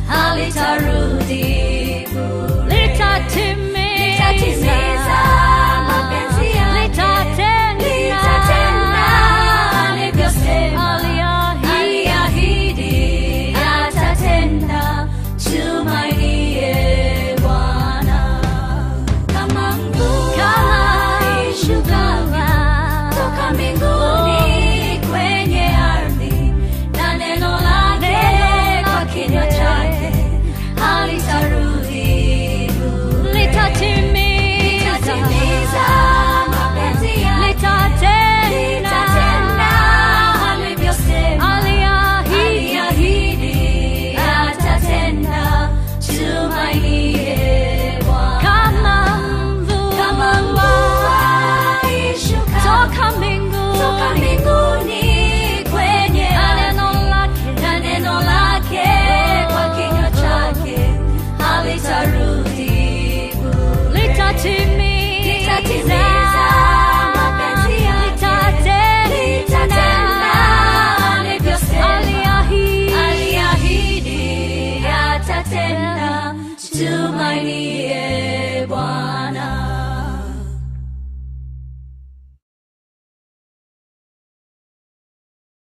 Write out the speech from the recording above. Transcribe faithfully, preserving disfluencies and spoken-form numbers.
halitarudi bure. Litatimiza mapenzi yake, litatenda alivyosema, aliahidi atatenda. Tumainie Bwana. Kama mvua ishukavyo toka mbinguni kwenye ardhi, na neno lake kwa kinywa chake halitarudi bure. Litatimiza mapenzi yake, litatenda alivyosema, aliahidi atatenda. Tumainie Bwana. Kama mvua ishuka toka mbinguni kwenye ardhi, na neno lake kwa kinywa chake halitarudi bure. Litatimiza mapenzi yake, litatenda alivyosema, aliahidi atatenda. Tumainie